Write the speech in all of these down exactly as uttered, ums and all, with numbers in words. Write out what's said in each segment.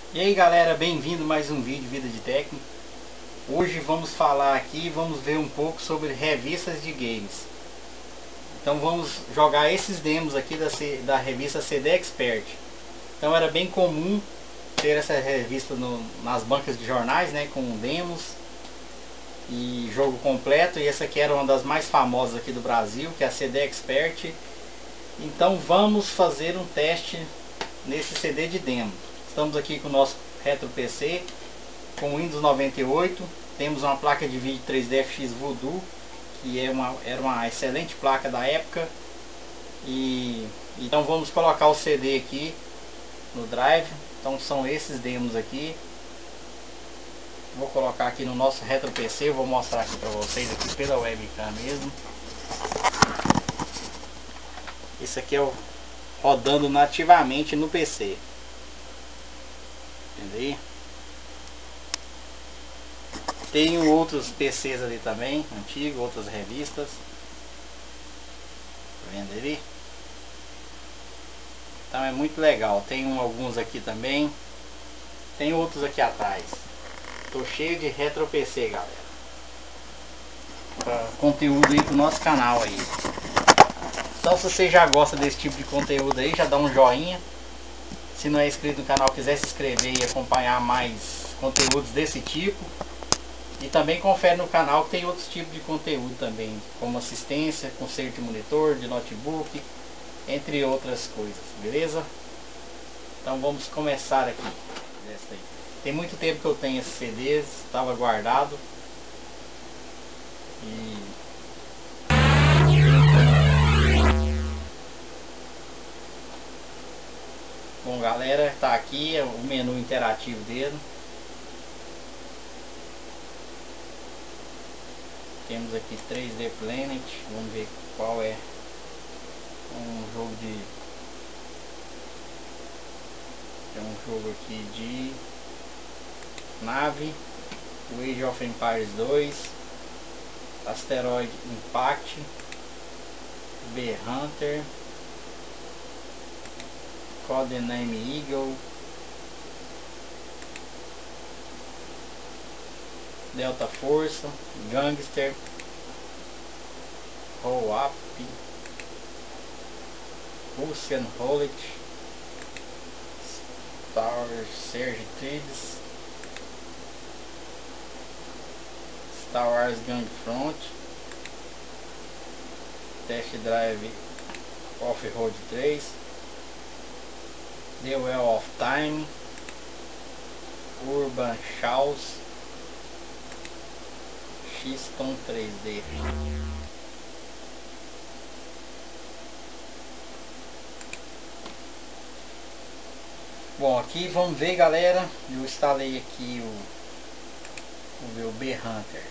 E aí galera, bem-vindo a mais um vídeo Vida de Técnico. Hoje vamos falar aqui, vamos ver um pouco sobre revistas de games. Então vamos jogar esses demos aqui da, C, da revista C D Expert. Então era bem comum ter essa revista no, nas bancas de jornais, né, com demos e jogo completo. E essa aqui era uma das mais famosas aqui do Brasil, que é a C D Expert. Então vamos fazer um teste nesse C D de demo. Estamos aqui com o nosso Retro P C com Windows noventa e oito. Temos uma placa de vídeo três D F X Voodoo, que é uma, era uma excelente placa da época. E então vamos colocar o C D aqui no drive. Então são esses demos aqui. Vou colocar aqui no nosso Retro P C. Vou mostrar aqui para vocês aqui pela webcam mesmo. Esse aqui é o rodando nativamente no P C. Entendeu? Tenho outros P Cs ali também, antigos, outras revistas. Tá vendo ali? Então é muito legal. Tenho alguns aqui também. Tem outros aqui atrás. Tô cheio de Retro P C, galera. Pra conteúdo aí pro nosso canal aí. Então se você já gosta desse tipo de conteúdo aí, já dá um joinha. Se não é inscrito no canal, quiser se inscrever e acompanhar mais conteúdos desse tipo. E também confere no canal que tem outros tipos de conteúdo também, como assistência, conserto de monitor, de notebook, entre outras coisas, beleza? Então vamos começar aqui. Tem muito tempo que eu tenho esses C Ds, estava guardado. E bom galera, tá aqui é o menu interativo dele. Temos aqui três D Planet, vamos ver qual é. Um jogo de é um jogo aqui de nave, Age of Empires dois, Asteroid Impact, B-Hunter, Codename Eagle, Delta Force, Gangster, Roll Up, Russian Roulette, Star Surge Trids, Star Wars Gangfront, Test Drive Off-Road três, The Well of Time, Urban Chaos, X-Tom três D. Bom, aqui vamos ver galera, eu instalei aqui o, o meu B-Hunter.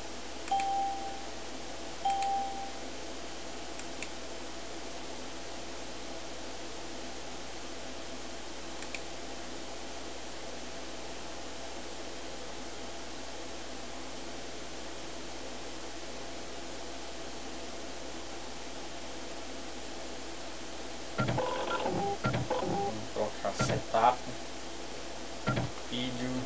Setup, vídeo,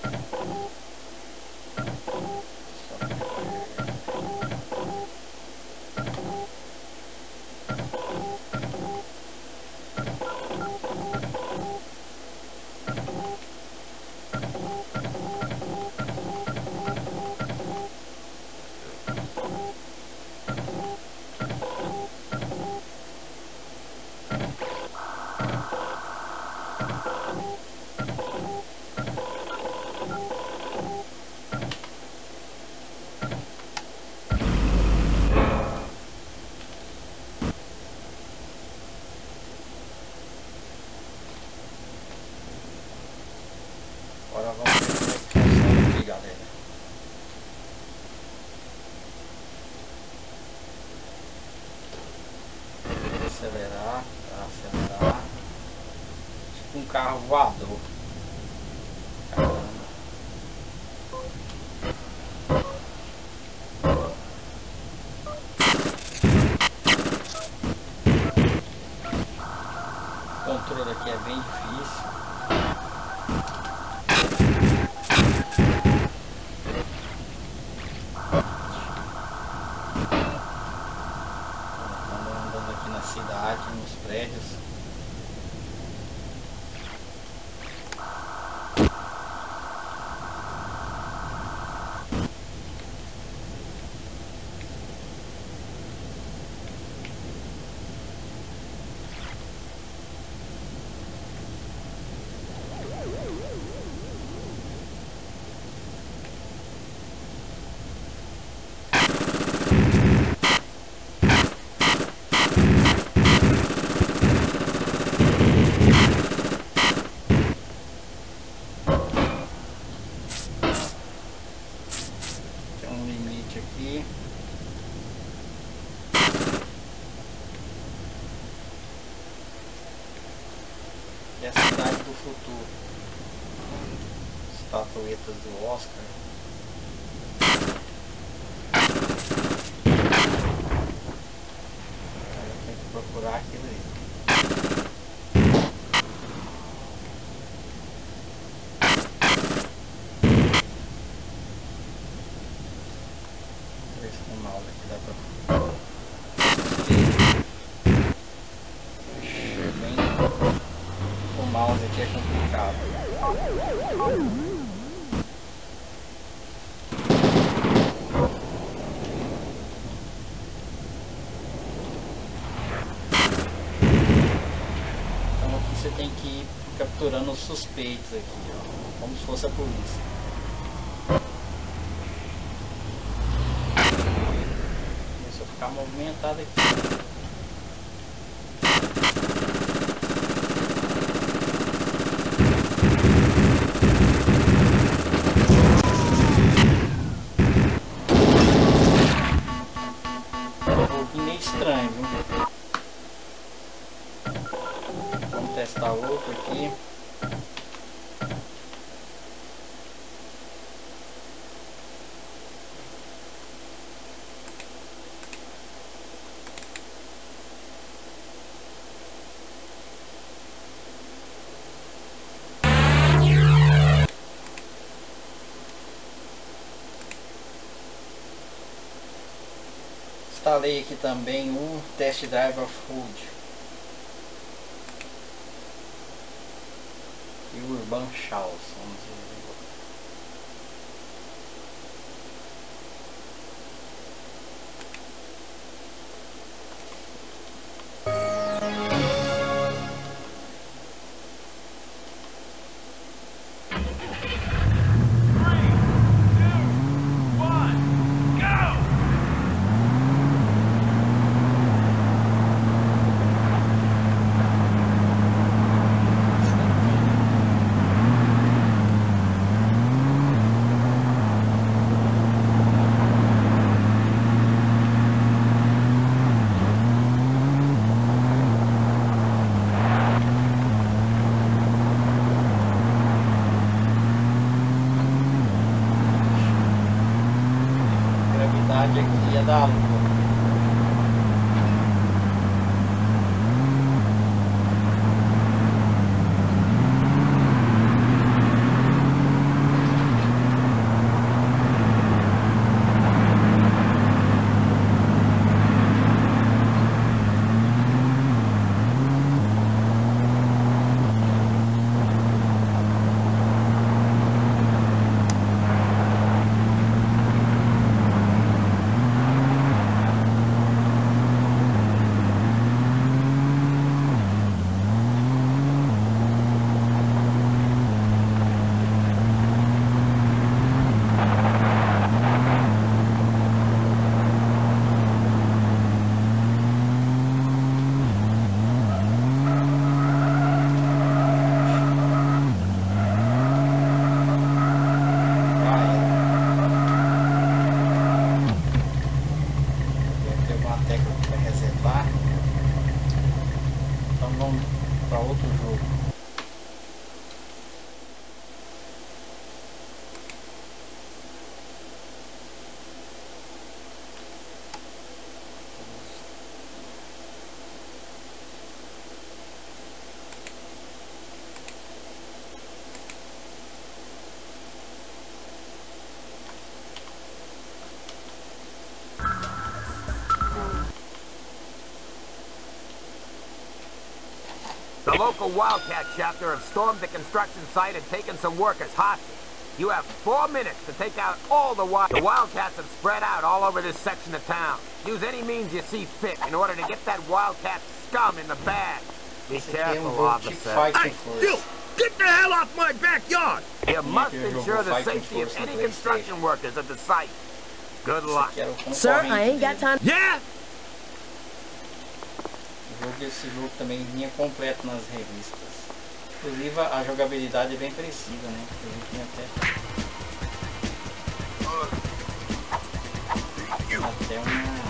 agora vamos ver como é que funciona aqui, galera. Acelerar, acelerar. Tipo um carro voador. Caramba. O controle aqui é bem difícil. Exterminado do Futuro. Estatuetas do Oscar. Eu tenho que procurar aquilo aí. Vamos ver se com o mouse aqui dá pra... Bem... O mouse aqui é complicado. Então aqui você tem que ir capturando os suspeitos aqui, ó, como se fosse a polícia. Deixa eu ficar movimentado aqui. Estranho, viu? Vamos testar outro aqui. Instalei aqui também um Test Drive of Food e o Urban Chaos, vamos dizer. Aqui é da Lua. Para outro jogo. The local Wildcat chapter have stormed the construction site and taken some workers hostage. You have four minutes to take out all the Wild... The Wildcats have spread out all over this section of town. Use any means you see fit in order to get that Wildcat scum in the bag. Be careful, officer. Hey, you! Get the hell off my backyard! You must ensure the safety of any construction workers at the site. Good luck. Sir, I ain't got time. Yeah? O jogo desse jogo também vinha completo nas revistas. Inclusive a jogabilidade é bem parecida, né? A gente tinha até até uma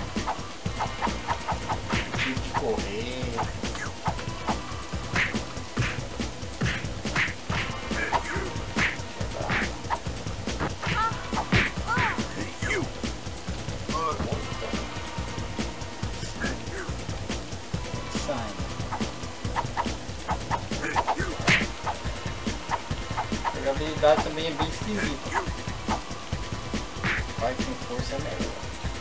um tipo de correr. velocidade também é bem esquisita. Vai com força é melhor.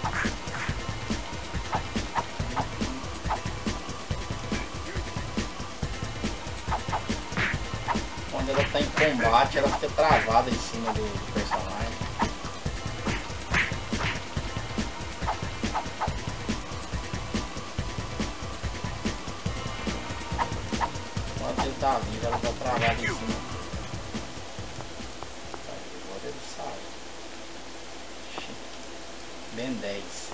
Quando ela está em combate, ela fica travada em cima do, do personagem. Enquanto ele está vivo, ela está travada em cima. Agora ele sai. Ben dez.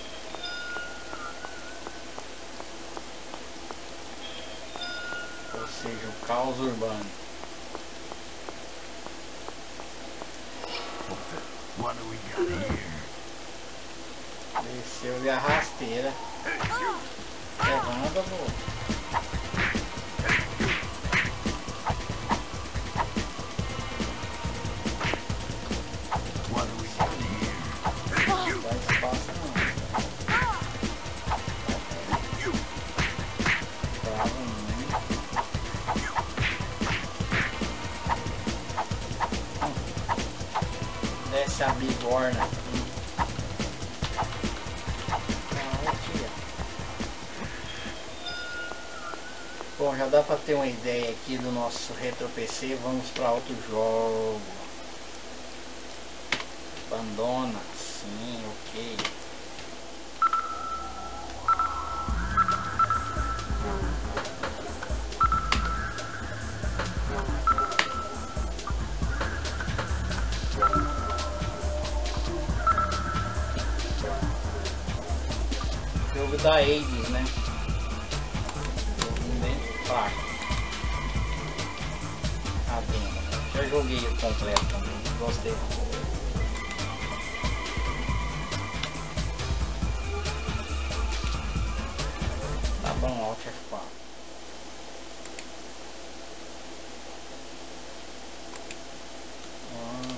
Ou seja, o caos urbano. What do we got here? Desceu-lhe a rasteira. Levanta, amor. What do we got here? Não dá espaço não. Trava muito. Desce a bigorna. Bom, já dá para ter uma ideia aqui do nosso retro P C. Vamos para outro jogo. Abandona, sim, ok. Jogo da Hades, né? Jogo bem fraco. A demo, né? Já joguei o completo também, gostei. Tá bom, Alt F quatro. Hum.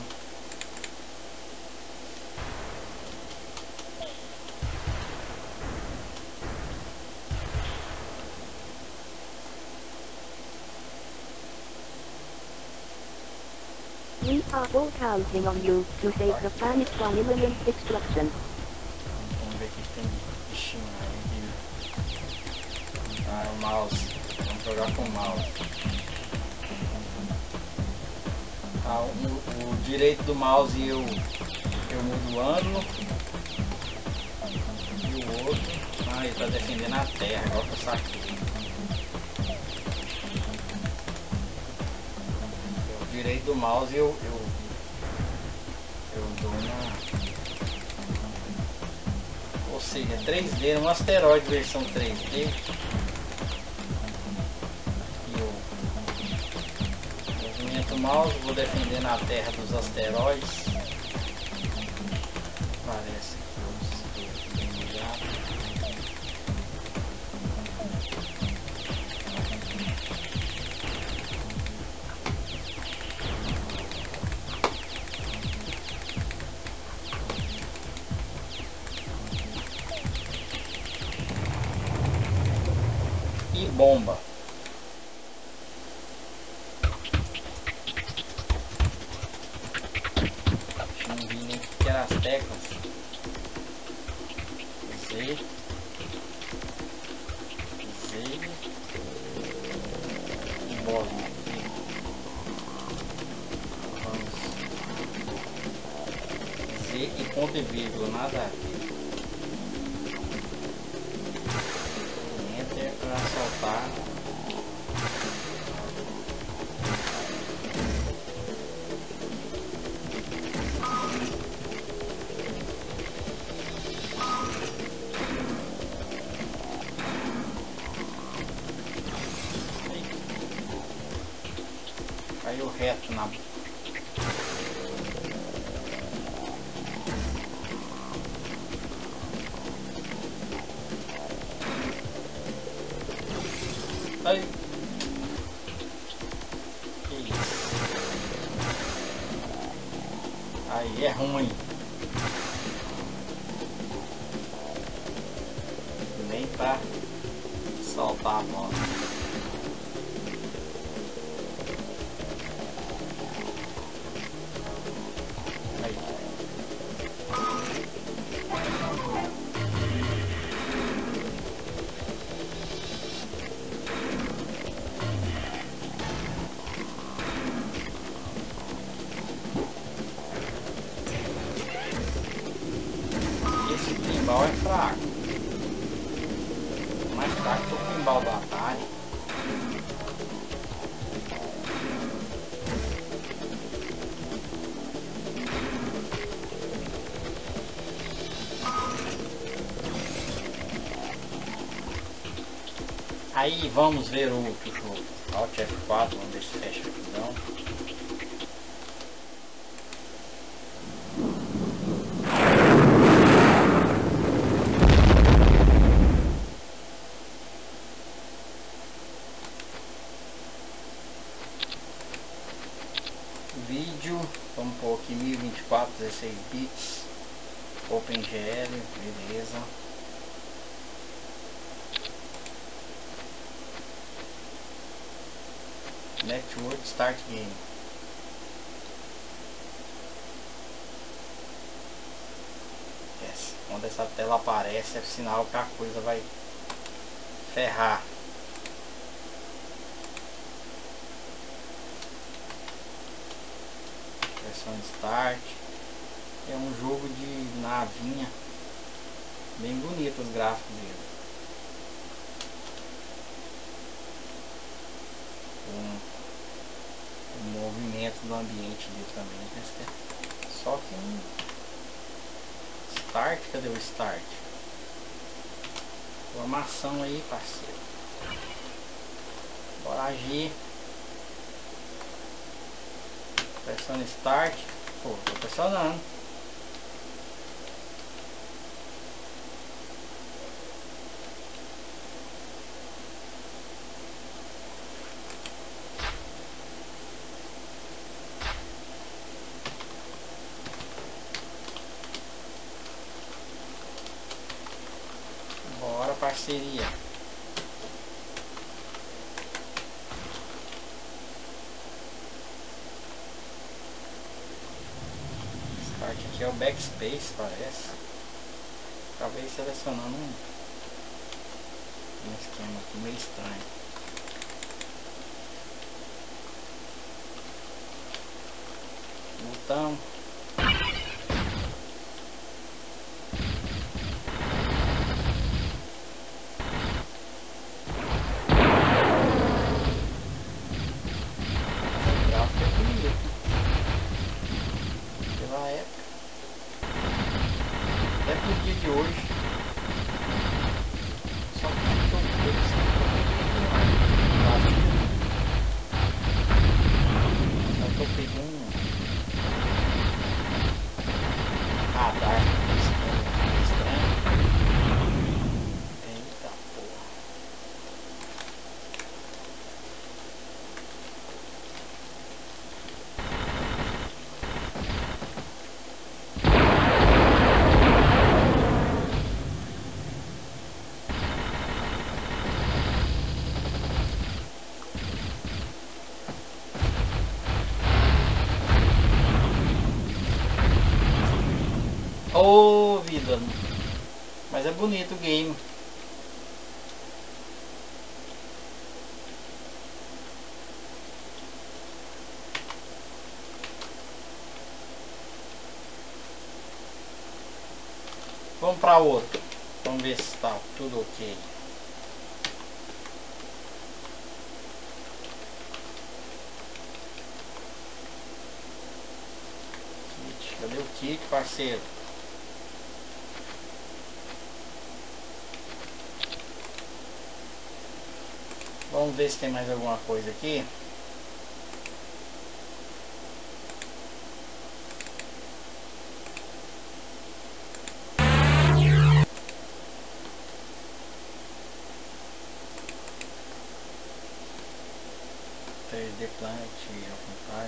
We are all counting on you to save the planet from imminent destruction. Vamos ver o que tem bichinho aí. Ah, o mouse. Vamos jogar com o mouse. Ah, o, o direito do mouse eu, eu mudo o ângulo. E o outro. Ah, ele está defendendo a terra, agora que eu saquei. O direito do mouse eu, eu, eu dou uma. Ou seja, três D, um asteroide versão três D. E eu movimento o mouse, vou defendendo a terra dos asteroides. Parece que eu estou bem ligado. E bomba. Não vi nem que eram as teclas. Z. Z. E bolinha. Vamos. Z e ponto e vírgula, nada a ver. Para saltar. Caiu reto na. Ai. Que isso? Aí é ruim. Nem pra soltar a bola. Aí vamos ver o outro jogo. Alt F quatro, vamos ver se fecha aqui não. Vídeo, vamos pôr aqui mil e vinte e quatro, dezesseis bits, OpenGL, beleza. Network Start Game. Yes. Quando essa tela aparece é sinal que a coisa vai ferrar. Versão Start. É um jogo de navinha. Bem bonito os gráficos dele. Um o movimento do ambiente dele também, né? Só que um start, cadê o start? Formação aí, parceiro. Bora agir. Pressiona start. Pô, tô pressionando. Parceria. Start aqui é o backspace, parece. Acabei selecionando um, um esquema aqui meio estranho. Botão. Ô, oh, vida, mas é bonito o game. Vamos para outro. Vamos ver se está tudo ok. Kit, cadê o kit, parceiro? Vamos ver se tem mais alguma coisa aqui. três D Planet, Open.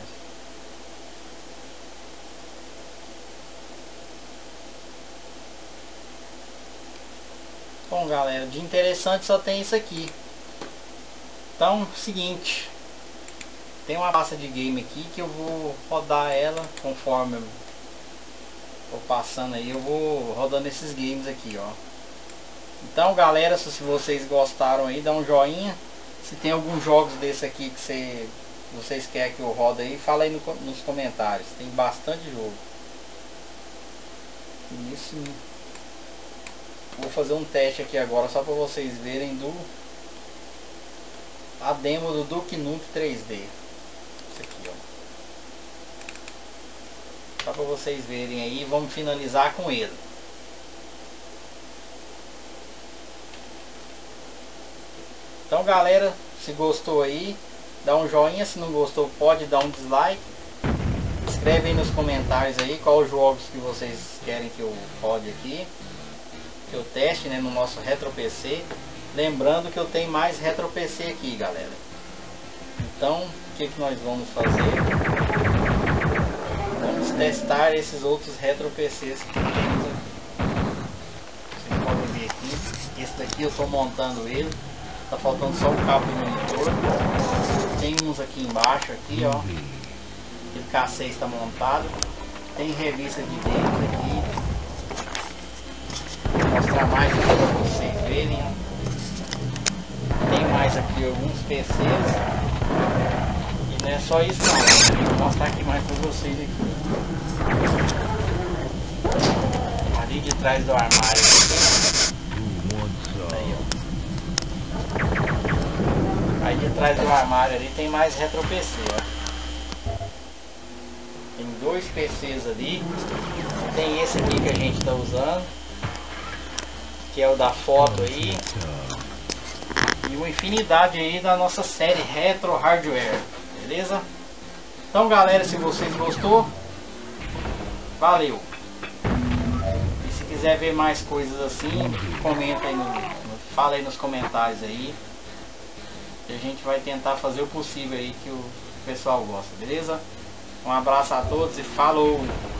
Bom, galera, de interessante só tem isso aqui. Então, seguinte, tem uma pasta de game aqui que eu vou rodar ela conforme eu vou passando aí, eu vou rodando esses games aqui, ó. Então, galera, se vocês gostaram aí, dá um joinha. Se tem alguns jogos desse aqui que você, vocês querem que eu roda aí, fala aí no, nos comentários. Tem bastante jogo. Isso. Vou fazer um teste aqui agora só para vocês verem do a demo do Duke Nukem três D. Isso aqui, ó. Só para vocês verem aí, vamos finalizar com ele. Então galera, se gostou aí, dá um joinha, se não gostou pode dar um dislike. Escreve aí nos comentários aí qual os jogos que vocês querem que eu rode aqui, que eu teste, né, no nosso Retro P C. Lembrando que eu tenho mais Retro P C aqui, galera. Então, o que, que nós vamos fazer? Vamos testar esses outros Retro P Cs que temos aqui. Vocês podem ver aqui. Esse daqui eu estou montando ele. Tá faltando só o cabo do monitor. Tem uns aqui embaixo, aqui, ó. Aquele K seis está montado. Tem revista de games aqui. Vou mostrar mais aqui para vocês verem, ó. Tem mais aqui alguns P Cs. E não é só isso não. Vou mostrar aqui mais para vocês aqui. Ali de trás do armário. Aí, ó. Aí de trás do armário ali tem mais Retro P C, ó. Tem dois P Cs ali. Tem esse aqui que a gente está usando, que é o da foto aí. E uma infinidade aí da nossa série Retro Hardware, beleza? Então galera, se vocês gostou, valeu! E se quiser ver mais coisas assim, comenta aí, no, no, fala aí nos comentários aí. E a gente vai tentar fazer o possível aí que o pessoal gosta, beleza? Um abraço a todos e falou!